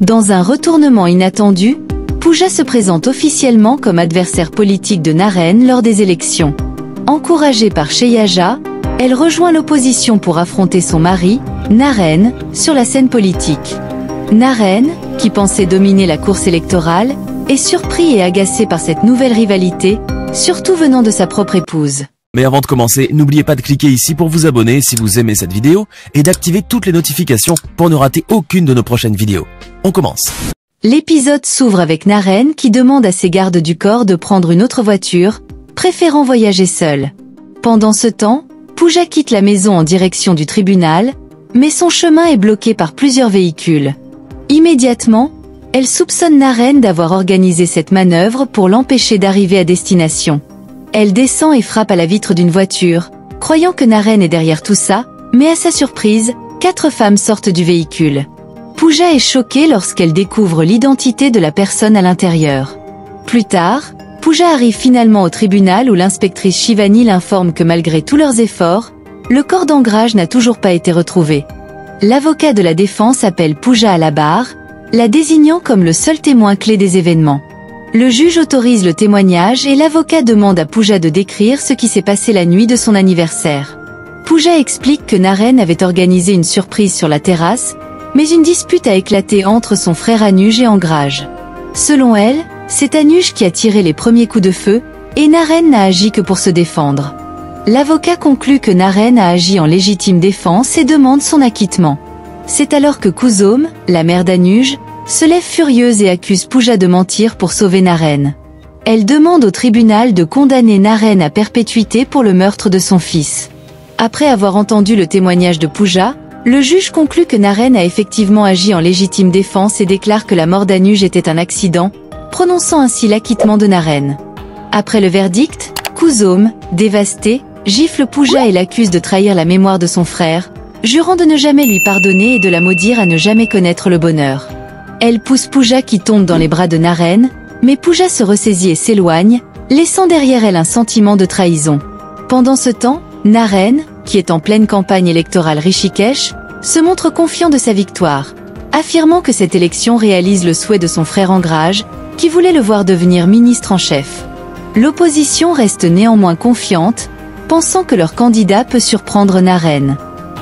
Dans un retournement inattendu, Pooja se présente officiellement comme adversaire politique de Naren lors des élections. Encouragée par Shailaja, elle rejoint l'opposition pour affronter son mari, Naren, sur la scène politique. Naren, qui pensait dominer la course électorale, est surpris et agacé par cette nouvelle rivalité, surtout venant de sa propre épouse. Mais avant de commencer, n'oubliez pas de cliquer ici pour vous abonner si vous aimez cette vidéo et d'activer toutes les notifications pour ne rater aucune de nos prochaines vidéos. On commence. L'épisode s'ouvre avec Naren qui demande à ses gardes du corps de prendre une autre voiture, préférant voyager seule. Pendant ce temps, Pooja quitte la maison en direction du tribunal, mais son chemin est bloqué par plusieurs véhicules. Immédiatement, elle soupçonne Naren d'avoir organisé cette manœuvre pour l'empêcher d'arriver à destination. Elle descend et frappe à la vitre d'une voiture, croyant que Naren est derrière tout ça, mais à sa surprise, 4 femmes sortent du véhicule. Pooja est choquée lorsqu'elle découvre l'identité de la personne à l'intérieur. Plus tard, Pooja arrive finalement au tribunal où l'inspectrice Shivani l'informe que malgré tous leurs efforts, le corps d'Angraj n'a toujours pas été retrouvé. L'avocat de la défense appelle Pooja à la barre, la désignant comme le seul témoin clé des événements. Le juge autorise le témoignage et l'avocat demande à Pooja de décrire ce qui s'est passé la nuit de son anniversaire. Pooja explique que Naren avait organisé une surprise sur la terrasse, mais une dispute a éclaté entre son frère Anuj et Angraj. Selon elle, c'est Anuj qui a tiré les premiers coups de feu, et Naren n'a agi que pour se défendre. L'avocat conclut que Naren a agi en légitime défense et demande son acquittement. C'est alors que Kusum, la mère d'Anuj, se lève furieuse et accuse Pooja de mentir pour sauver Naren. Elle demande au tribunal de condamner Naren à perpétuité pour le meurtre de son fils. Après avoir entendu le témoignage de Pooja, le juge conclut que Naren a effectivement agi en légitime défense et déclare que la mort d'Anuj était un accident, prononçant ainsi l'acquittement de Naren. Après le verdict, Kusum, dévasté, gifle Pooja et l'accuse de trahir la mémoire de son frère, jurant de ne jamais lui pardonner et de la maudire à ne jamais connaître le bonheur. Elle pousse Pooja qui tombe dans les bras de Naren, mais Pooja se ressaisit et s'éloigne, laissant derrière elle un sentiment de trahison. Pendant ce temps, Naren, qui est en pleine campagne électorale Rishikesh, se montre confiant de sa victoire, affirmant que cette élection réalise le souhait de son frère Angraj, qui voulait le voir devenir ministre en chef. L'opposition reste néanmoins confiante, pensant que leur candidat peut surprendre Naren.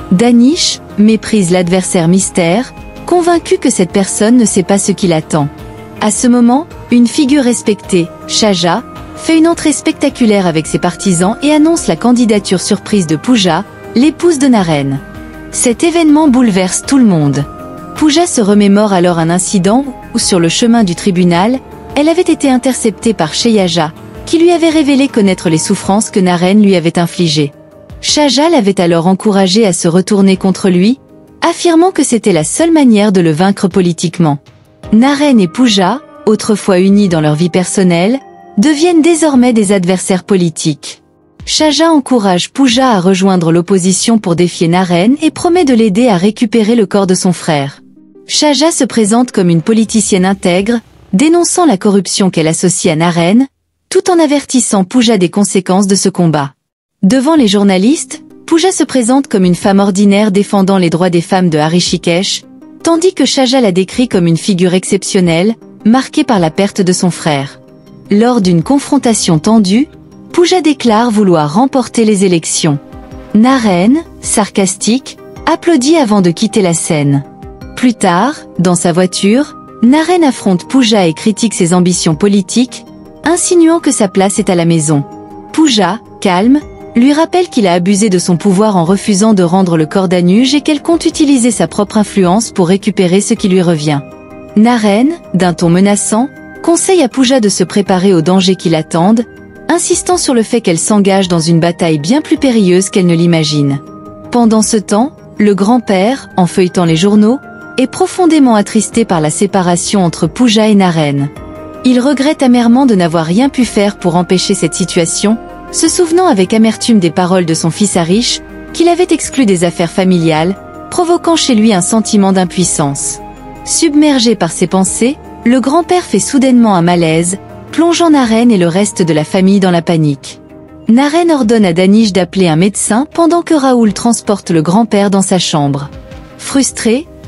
Danish méprise l'adversaire mystère, convaincu que cette personne ne sait pas ce qui l'attend. À ce moment, une figure respectée, Shailaja, fait une entrée spectaculaire avec ses partisans et annonce la candidature surprise de Pooja, l'épouse de Naren. Cet événement bouleverse tout le monde. Pooja se remémore alors un incident où, sur le chemin du tribunal, elle avait été interceptée par Shailaja, qui lui avait révélé connaître les souffrances que Naren lui avait infligées. Shailaja l'avait alors encouragée à se retourner contre lui, affirmant que c'était la seule manière de le vaincre politiquement. Naren et Pooja, autrefois unis dans leur vie personnelle, deviennent désormais des adversaires politiques. Shailaja encourage Pooja à rejoindre l'opposition pour défier Naren et promet de l'aider à récupérer le corps de son frère. Shailaja se présente comme une politicienne intègre, dénonçant la corruption qu'elle associe à Naren, tout en avertissant Pooja des conséquences de ce combat. Devant les journalistes, Pooja se présente comme une femme ordinaire défendant les droits des femmes de Rishikesh, tandis que Shailaja la décrit comme une figure exceptionnelle, marquée par la perte de son frère. Lors d'une confrontation tendue, Pooja déclare vouloir remporter les élections. Naren, sarcastique, applaudit avant de quitter la scène. Plus tard, dans sa voiture, Naren affronte Pooja et critique ses ambitions politiques, insinuant que sa place est à la maison. Pooja, calme, lui rappelle qu'il a abusé de son pouvoir en refusant de rendre le corps d'Anuj et qu'elle compte utiliser sa propre influence pour récupérer ce qui lui revient. Naren, d'un ton menaçant, conseille à Pooja de se préparer aux dangers qui l'attendent, insistant sur le fait qu'elle s'engage dans une bataille bien plus périlleuse qu'elle ne l'imagine. Pendant ce temps, le grand-père, en feuilletant les journaux, est profondément attristé par la séparation entre Pooja et Naren. Il regrette amèrement de n'avoir rien pu faire pour empêcher cette situation, se souvenant avec amertume des paroles de son fils Harish, qu'il avait exclu des affaires familiales, provoquant chez lui un sentiment d'impuissance. Submergé par ses pensées, le grand-père fait soudainement un malaise, plongeant Naren et le reste de la famille dans la panique. Naren ordonne à Danish d'appeler un médecin pendant que Rahul transporte le grand-père dans sa chambre. Frustré,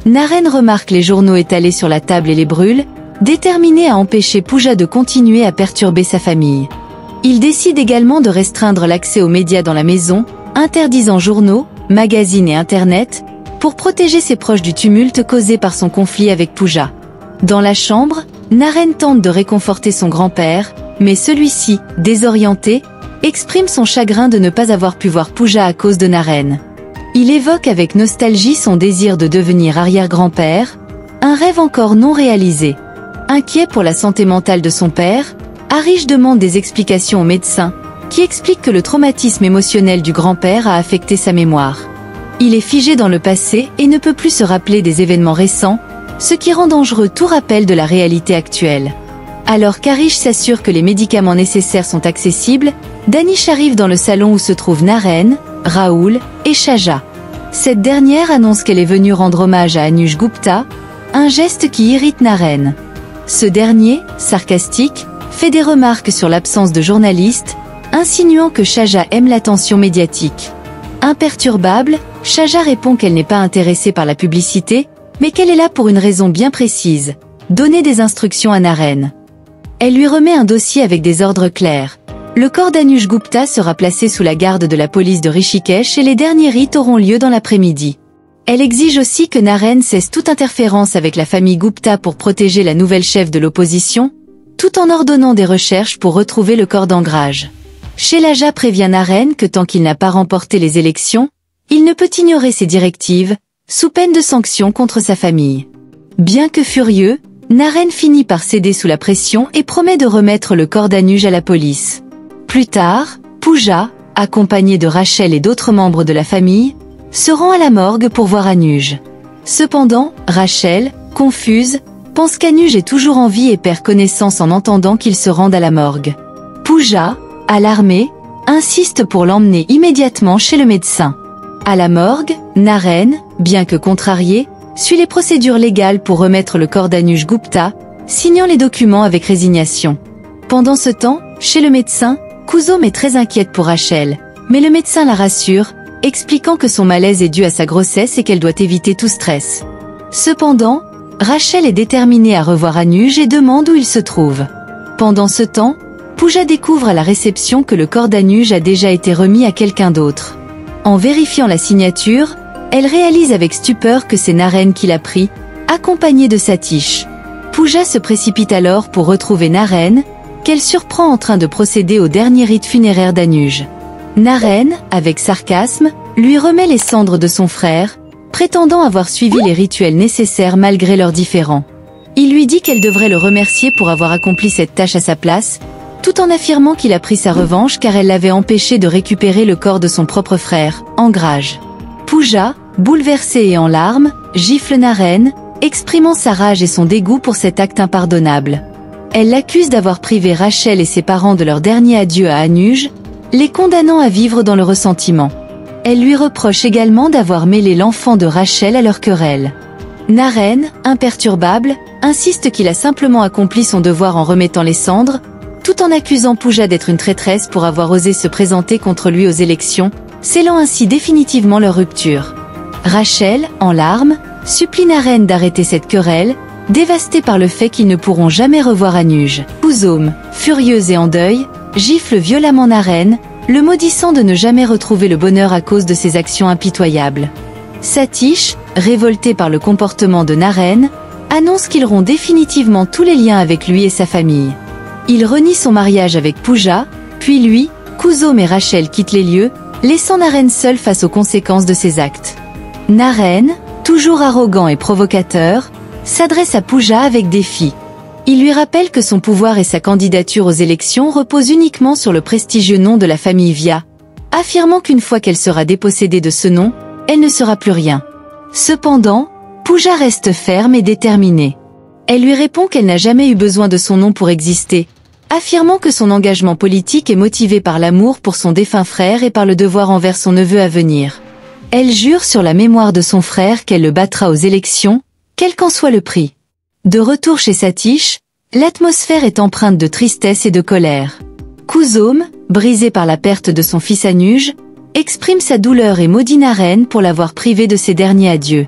Naren remarque les journaux étalés sur la table et les brûle, déterminé à empêcher Pooja de continuer à perturber sa famille. Il décide également de restreindre l'accès aux médias dans la maison, interdisant journaux, magazines et Internet, pour protéger ses proches du tumulte causé par son conflit avec Pooja. Dans la chambre, Naren tente de réconforter son grand-père, mais celui-ci, désorienté, exprime son chagrin de ne pas avoir pu voir Pooja à cause de Naren. Il évoque avec nostalgie son désir de devenir arrière-grand-père, un rêve encore non réalisé. Inquiet pour la santé mentale de son père, Harish demande des explications au médecin, qui explique que le traumatisme émotionnel du grand-père a affecté sa mémoire. Il est figé dans le passé et ne peut plus se rappeler des événements récents, ce qui rend dangereux tout rappel de la réalité actuelle. Alors qu'Harish s'assure que les médicaments nécessaires sont accessibles, Danish arrive dans le salon où se trouvent Naren, Rahul et Shaja. Cette dernière annonce qu'elle est venue rendre hommage à Anuj Gupta, un geste qui irrite Naren. Ce dernier, sarcastique, fait des remarques sur l'absence de journalistes, insinuant que Shaja aime l'attention médiatique. Imperturbable, Shaja répond qu'elle n'est pas intéressée par la publicité, mais qu'elle est là pour une raison bien précise, donner des instructions à Naren. Elle lui remet un dossier avec des ordres clairs. Le corps d'Anuj Gupta sera placé sous la garde de la police de Rishikesh et les derniers rites auront lieu dans l'après-midi. Elle exige aussi que Naren cesse toute interférence avec la famille Gupta pour protéger la nouvelle chef de l'opposition, tout en ordonnant des recherches pour retrouver le corps d'Angraj. Shailaja prévient Naren que tant qu'il n'a pas remporté les élections, il ne peut ignorer ses directives, sous peine de sanctions contre sa famille. Bien que furieux, Naren finit par céder sous la pression et promet de remettre le corps d'Anuj à la police. Plus tard, Pooja, accompagnée de Rachel et d'autres membres de la famille, se rend à la morgue pour voir Anuj. Cependant, Rachel, confuse, pense qu'Anuj est toujours en vie et perd connaissance en entendant qu'il se rende à la morgue. Pooja, alarmée, insiste pour l'emmener immédiatement chez le médecin. À la morgue, Naren, bien que contrariée, suit les procédures légales pour remettre le corps d'Anuj Gupta, signant les documents avec résignation. Pendant ce temps, chez le médecin, Kuzum est très inquiète pour Rachel, mais le médecin la rassure, expliquant que son malaise est dû à sa grossesse et qu'elle doit éviter tout stress. Cependant, Rachel est déterminée à revoir Anuj et demande où il se trouve. Pendant ce temps, Pooja découvre à la réception que le corps d'Anuj a déjà été remis à quelqu'un d'autre. En vérifiant la signature, elle réalise avec stupeur que c'est Naren qui l'a pris, accompagné de Satish. Pooja se précipite alors pour retrouver Naren, qu'elle surprend en train de procéder au dernier rite funéraire d'Anuj. Naren, avec sarcasme, lui remet les cendres de son frère, prétendant avoir suivi les rituels nécessaires malgré leurs différends. Il lui dit qu'elle devrait le remercier pour avoir accompli cette tâche à sa place, tout en affirmant qu'il a pris sa revanche car elle l'avait empêché de récupérer le corps de son propre frère, Angraj. Pooja, bouleversée et en larmes, gifle Naren, exprimant sa rage et son dégoût pour cet acte impardonnable. Elle l'accuse d'avoir privé Rachel et ses parents de leur dernier adieu à Anuj, les condamnant à vivre dans le ressentiment. Elle lui reproche également d'avoir mêlé l'enfant de Rachel à leur querelle. Naren, imperturbable, insiste qu'il a simplement accompli son devoir en remettant les cendres, tout en accusant Pooja d'être une traîtresse pour avoir osé se présenter contre lui aux élections, scellant ainsi définitivement leur rupture. Rachel, en larmes, supplie Naren d'arrêter cette querelle, dévastée par le fait qu'ils ne pourront jamais revoir Anuj. Kuzum, furieuse et en deuil, gifle violemment Naren, le maudissant de ne jamais retrouver le bonheur à cause de ses actions impitoyables. Satish, révolté par le comportement de Naren, annonce qu'il rompt définitivement tous les liens avec lui et sa famille. Il renie son mariage avec Pooja, puis lui, Kuzum et Rachel quittent les lieux, laissant Naren seul face aux conséquences de ses actes. Naren, toujours arrogant et provocateur, s'adresse à Pooja avec défi. Il lui rappelle que son pouvoir et sa candidature aux élections reposent uniquement sur le prestigieux nom de la famille Via, affirmant qu'une fois qu'elle sera dépossédée de ce nom, elle ne sera plus rien. Cependant, Pooja reste ferme et déterminée. Elle lui répond qu'elle n'a jamais eu besoin de son nom pour exister, affirmant que son engagement politique est motivé par l'amour pour son défunt frère et par le devoir envers son neveu à venir. Elle jure sur la mémoire de son frère qu'elle le battra aux élections, quel qu'en soit le prix. De retour chez Satish, l'atmosphère est empreinte de tristesse et de colère. Kuzum, brisé par la perte de son fils Anuj, exprime sa douleur et maudit Naren pour l'avoir privé de ses derniers adieux.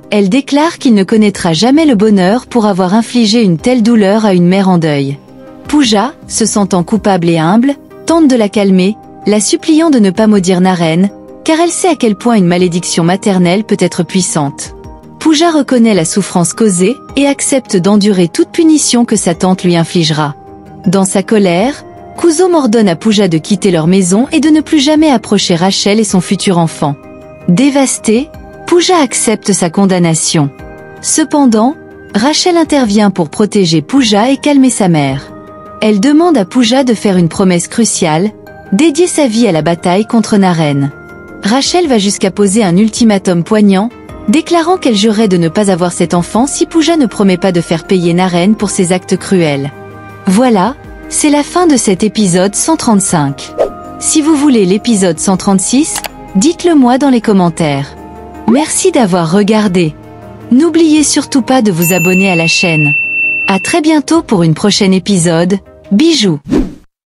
Elle déclare qu'il ne connaîtra jamais le bonheur pour avoir infligé une telle douleur à une mère en deuil. Pooja, se sentant coupable et humble, tente de la calmer, la suppliant de ne pas maudire Naren, car elle sait à quel point une malédiction maternelle peut être puissante. Pooja reconnaît la souffrance causée et accepte d'endurer toute punition que sa tante lui infligera. Dans sa colère, Kusum ordonne à Pooja de quitter leur maison et de ne plus jamais approcher Rachel et son futur enfant. Dévastée, Pooja accepte sa condamnation. Cependant, Rachel intervient pour protéger Pooja et calmer sa mère. Elle demande à Pooja de faire une promesse cruciale, dédier sa vie à la bataille contre Naren. Rachel va jusqu'à poser un ultimatum poignant, déclarant qu'elle jurerait de ne pas avoir cet enfant si Pooja ne promet pas de faire payer Naren pour ses actes cruels. Voilà, c'est la fin de cet épisode 135. Si vous voulez l'épisode 136, dites-le moi dans les commentaires. Merci d'avoir regardé. N'oubliez surtout pas de vous abonner à la chaîne. À très bientôt pour une prochaine épisode. Bisous.